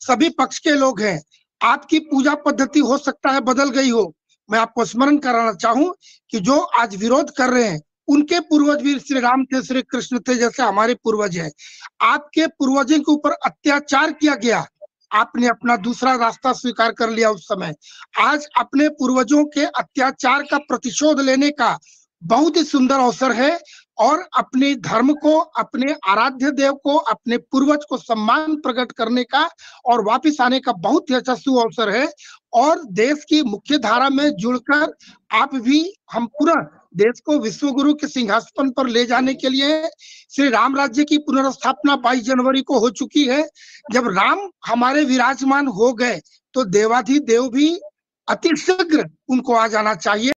सभी पक्ष के लोग हैं। आपकी पूजा पद्धति हो सकता है बदल गई हो। मैं आपको स्मरण कराना चाहूं कि जो आज विरोध कर रहे हैं उनके पूर्वज भी श्री राम थे, श्री कृष्ण थे, जैसे हमारे पूर्वज हैं। आपके पूर्वजों के ऊपर अत्याचार किया गया, आपने अपना दूसरा रास्ता स्वीकार कर लिया उस समय। आज अपने पूर्वजों के अत्याचार का प्रतिशोध लेने का बहुत ही सुंदर अवसर है और अपने धर्म को, अपने आराध्य देव को, अपने पूर्वज को सम्मान प्रकट करने का और वापस आने का बहुत ही अच्छा शुभ अवसर है। और देश की मुख्य धारा में जुड़कर आप भी, हम पूरा देश को विश्व गुरु के सिंहासन पर ले जाने के लिए, श्री राम राज्य की पुनर्स्थापना 22 जनवरी को हो चुकी है। जब राम हमारे विराजमान हो गए तो देवाधिदेव भी अतिशीघ्र उनको आ जाना चाहिए।